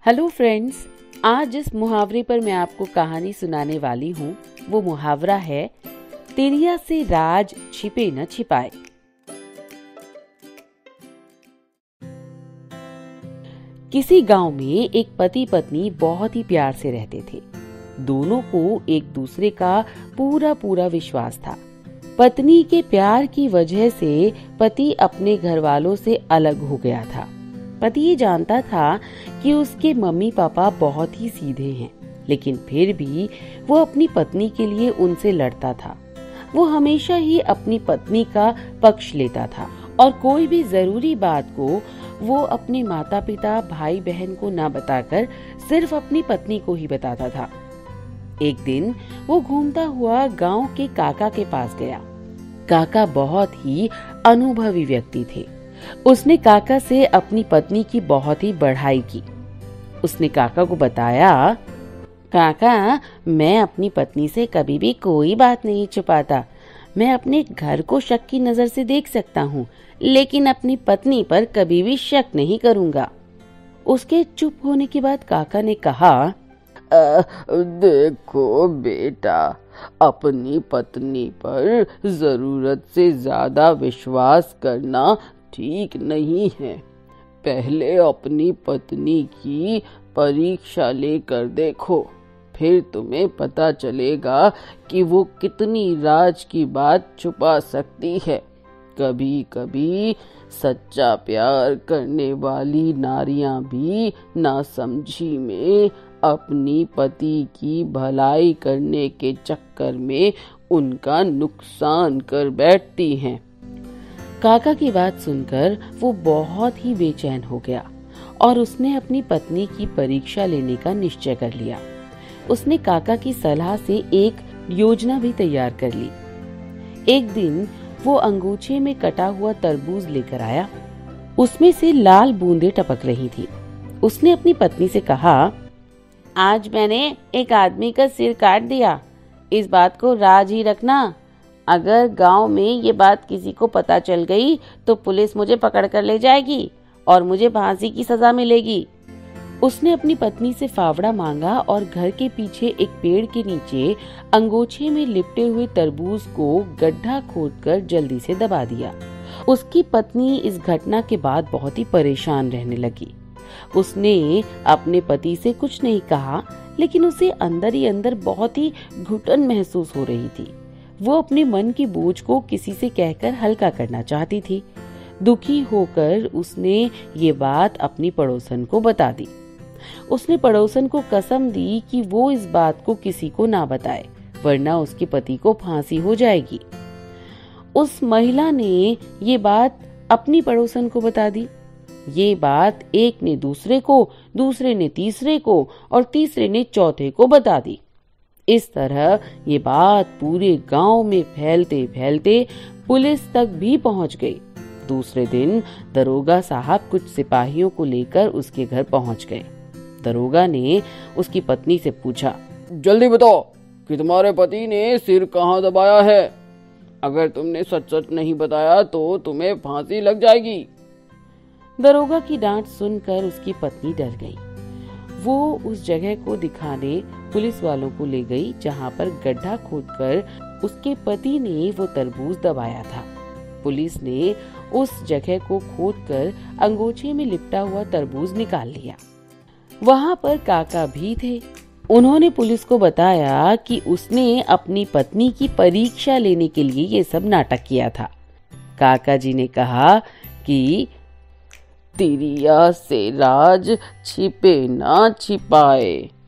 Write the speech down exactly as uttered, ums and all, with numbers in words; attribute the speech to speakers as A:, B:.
A: Hello friends, आज जिस मुहावरे पर मैं आपको कहानी सुनाने वाली हूँ वो मुहावरा है तिरिया से राज छिपे न छिपाए। किसी गांव में एक पति पत्नी बहुत ही प्यार से रहते थे। दोनों को एक दूसरे का पूरा पूरा विश्वास था। पत्नी के प्यार की वजह से पति अपने घर वालों से अलग हो गया था। पति ये जानता था कि उसके मम्मी पापा बहुत ही सीधे हैं, लेकिन फिर भी वो अपनी पत्नी के लिए उनसे लड़ता था। वो हमेशा ही अपनी पत्नी का पक्ष लेता था और कोई भी जरूरी बात को वो अपने माता पिता भाई बहन को ना बताकर सिर्फ अपनी पत्नी को ही बताता था। एक दिन वो घूमता हुआ गांव के काका के पास गया। काका बहुत ही अनुभवी व्यक्ति थे। उसने काका से अपनी पत्नी की बहुत ही बड़ाई की। उसने काका को बताया, काका, मैं अपनी पत्नी से कभी भी कोई बात नहीं छुपाता। मैं अपने घर को शक की नजर से देख सकता हूँ, लेकिन अपनी पत्नी पर कभी भी शक नहीं करूँगा। उसके चुप होने के बाद काका ने कहा,
B: देखो बेटा, अपनी पत्नी पर जरूरत से ज्यादा विश्वास करना ठीक नहीं है। पहले अपनी पत्नी की परीक्षा लेकर देखो, फिर तुम्हें पता चलेगा कि वो कितनी राज की बात छुपा सकती है। कभी कभी सच्चा प्यार करने वाली नारियां भी नासमझी में अपनी पति की भलाई करने के चक्कर में उनका नुकसान कर बैठती हैं।
A: काका की बात सुनकर वो बहुत ही बेचैन हो गया और उसने अपनी पत्नी की परीक्षा लेने का निश्चय कर लिया। उसने काका की सलाह से एक योजना भी तैयार कर ली। एक दिन वो अंगूछे में कटा हुआ तरबूज लेकर आया। उसमें से लाल बूंदें टपक रही थी। उसने अपनी पत्नी से कहा, आज मैंने एक आदमी का सिर काट दिया। इस बात को राज ही रखना। अगर गांव में ये बात किसी को पता चल गई तो पुलिस मुझे पकड़ कर ले जाएगी और मुझे फांसी की सजा मिलेगी। उसने अपनी पत्नी से फावड़ा मांगा और घर के पीछे एक पेड़ के नीचे अंगोछे में लिपटे हुए तरबूज को गड्ढा खोदकर जल्दी से दबा दिया। उसकी पत्नी इस घटना के बाद बहुत ही परेशान रहने लगी। उसने अपने पति से कुछ नहीं कहा, लेकिन उसे अंदर ही अंदर बहुत ही घुटन महसूस हो रही थी। वो अपने मन की बोझ को किसी से कहकर हल्का करना चाहती थी। दुखी होकर उसने ये बात अपनी पड़ोसन को बता दी। उसने पड़ोसन को कसम दी कि वो इस बात को किसी को ना बताए, वरना उसके पति को फांसी हो जाएगी। उस महिला ने ये बात अपनी पड़ोसन को बता दी। ये बात एक ने दूसरे को, दूसरे ने तीसरे को और तीसरे ने चौथे को बता दी। इस तरह ये बात पूरे गांव में फैलते फैलते पुलिस तक भी पहुंच गई। दूसरे दिन दरोगा साहब कुछ सिपाहियों को लेकर उसके घर पहुंच गए। दरोगा ने उसकी पत्नी से पूछा,
B: जल्दी बताओ कि तुम्हारे पति ने सिर कहाँ दबाया है। अगर तुमने सच सच नहीं बताया तो तुम्हें फांसी लग जाएगी।
A: दरोगा की डांट सुनकर उसकी पत्नी डर गई। वो उस जगह को दिखाने पुलिस वालों को ले गई जहां पर गड्ढा खोदकर उसके पति ने वो तरबूज दबाया था। पुलिस ने उस जगह को खोदकर अंगोछे में लिपटा हुआ तरबूज निकाल लिया। वहां पर काका भी थे। उन्होंने पुलिस को बताया कि उसने अपनी पत्नी की परीक्षा लेने के लिए ये सब नाटक किया था। काका जी ने कहा कि
B: तिरिया से राज छिपे ना छिपाए।